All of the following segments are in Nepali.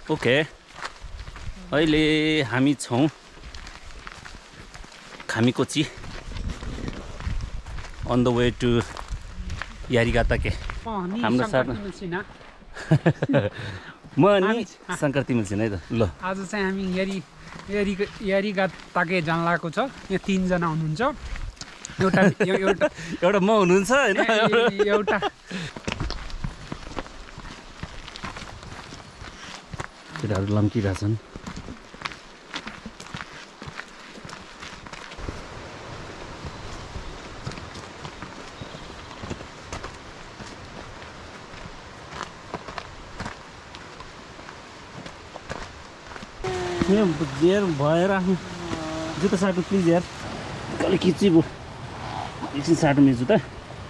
ओके अहिले हामी छौँ Kamikochi on the way to Yarigatake हाम्रो साथमा म अनि संक्रान्ति मिल्छिन है त ल आज चाहिँ हामी यारिगाताके जान लागेको छ यहाँ 3 जना हुनुहुन्छ एउटा म हुनुहुन्छ हैन एउटा केटाहरु लम्किरहेछन् यार भएर आफ्नो जुत्ता साट्नु प्लिज यार अलिक खिची भयो एकछिन साट्नु मेरो जुत्ता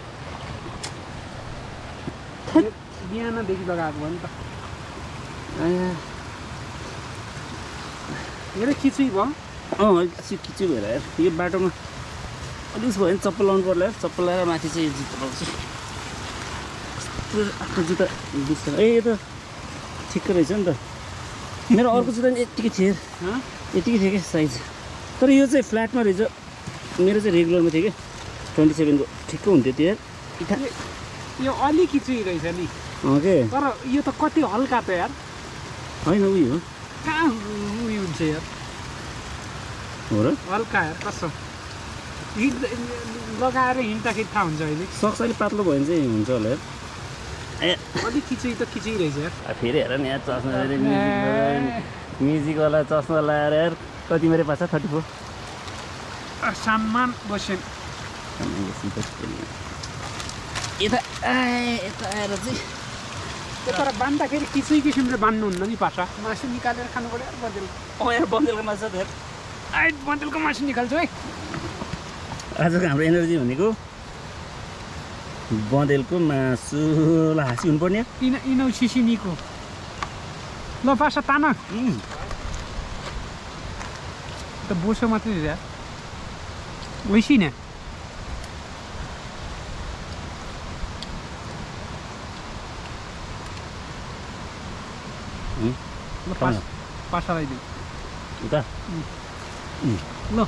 बिहानदेखि लगाएको भयो नि त धेरै खिची भयो खिची भएर यार यो बाटोमा अलिक भयो भने चप्पल लाउनु पर्ला यार चप्पल लगाएर माथि चाहिँ यो जुत्ता लाउँछु आफ्नो जुत्ता बिर्छ ए यो त ठिक्कै रहेछ नि त मेरो अर्को जुत्ता नि यत्तिकै थियो यत्तिकै थियो क्या साइज तर यो चाहिँ फ्ल्याटमा रहेछ मेरो चाहिँ रेगुलरमा थियो क्या 27 को ठिक्कै हुन्थ्यो त्यो यार यो अलिक खिची रहेछ नि ओके तर यो त कति हल्का त यार होइन उयो हो कहाँ उयो हुन्छ यार हो र हल्का यार कसो लगाएर हिँड्दाखेरि थाहा हुन्छ अहिले सक्स अलिक पातलो भयो भने चाहिँ हुन्छ होला यार ए अलिक खिची त खिची रहेछ यार फेरि हेर नि यार चस्मा म्युजिकवाला चस्मा लगाएर यार कति मेरो पाछ 34 सम्मान बस्यो यता आएर चाहिँ तर बान्दाखेरि किसिम किसिमले बान्नुहुन्न नि पासा मासु निकालेर खानु पर्यो यार बन्देल यार बन्देलको मासु त यार बन्देलको मासु निकाल्छु है आजको हाम्रो एनर्जी भनेको बन्देलको मासुलाई हाँसी हुनुपर्ने इनौ सिसिनीको ल पासा तान त बोसो मात्रै यार वैसी ने पासा लगाइदिउँ उता ल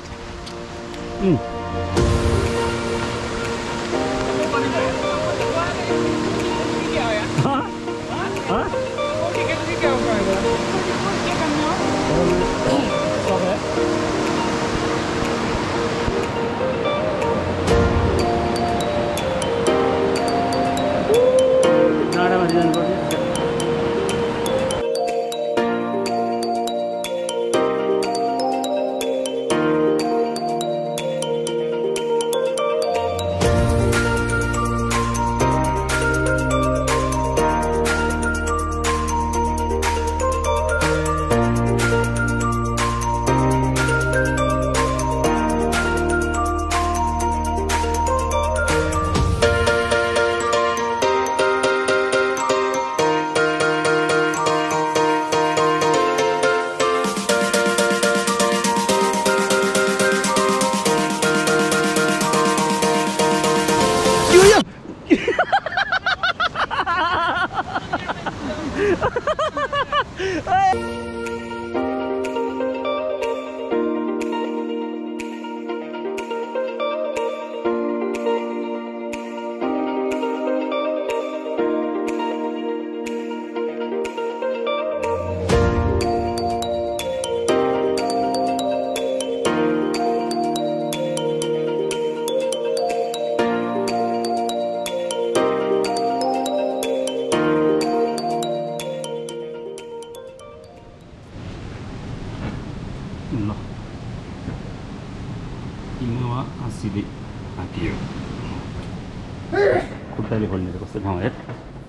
खुट्टाले खोल्ने त कस्तो ठाउँ हेर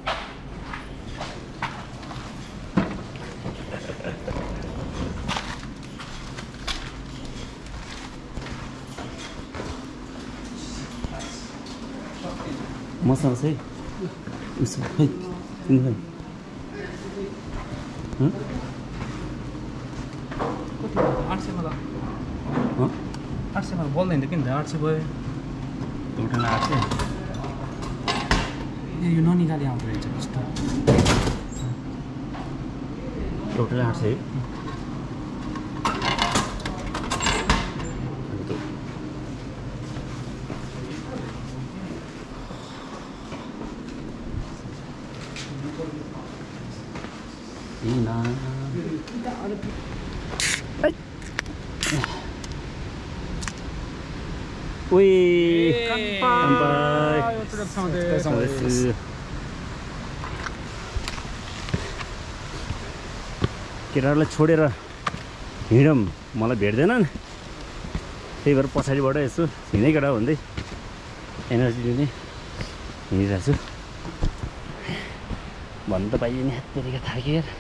मसँग चाहिँ उसो खै तिमी खै 800 मा 800 मा बोल्दैन त किन 800 भयो टोटल 800 यो ननिकाली आउँदो रहेछ कस्तो टोटल 8 है केटाहरूलाई छोडेर हिँडौँ मलाई भेट्दैनन् त्यही भएर पछाडिबाट यसो हिँडै केटा भन्दै एनर्जी लिने हिँडिरहेको छु भन्नु त पाइयो नि हाततेरिका थाक्यो यार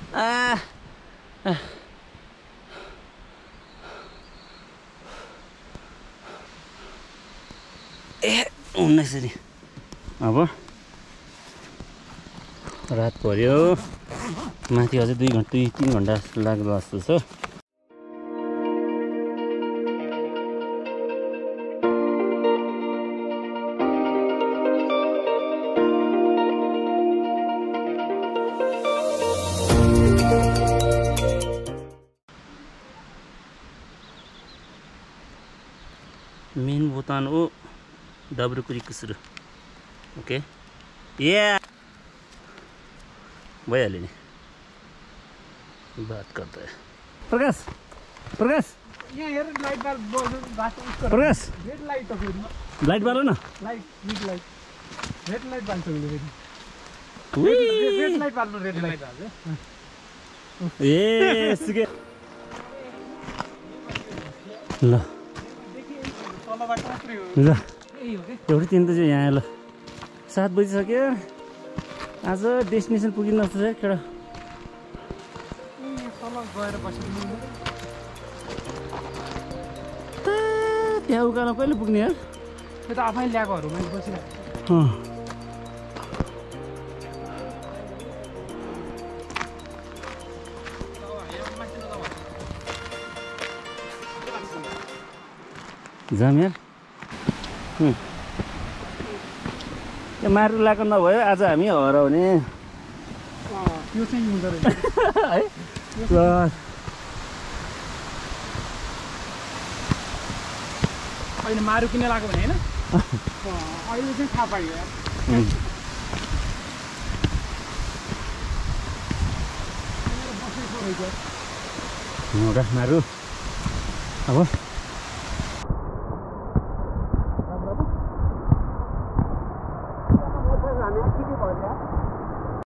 हुन्न यसरी अब रात पर्यो माथि अझै 2-3 घन्टा लाग्ला जस्तो छ मेन भुटान हो दाब्रुकुरी कुसुरु ओके या भइहाल्यो नि बात गर्दा प्रकाश प्रकाश यहाँ हेर लाइट बल्ब बाटो प्रकाश रेड लाइट त फेरि लाइट बाल्नु न लाइट रेड लाइट बाल्छ नि उई रेड लाइट बाल्नु रेड लाइट हाल्छ ए सुके ल तलबाट मात्रै हो ल यही हो के एउटै दिन त चाहिँ यहाँ ल 7 बजिसक्यो आज डेस्टिनेसन पुगिन जस्तो छ केटा तल गएर बस्नु त्यहाँ उकालो कहिले पुग्ने यार त्यो त आफै ल्याएकोहरूमा बसिरहेको जाम यार यो मारु लगाएको नभयो आज हामी हराउने त्यो चाहिँ हुँदो रहेछ है ल अहिले मारु किन लाग्यो भने होइन अहिले चाहिँ थाहा पाइयो यार मारु अब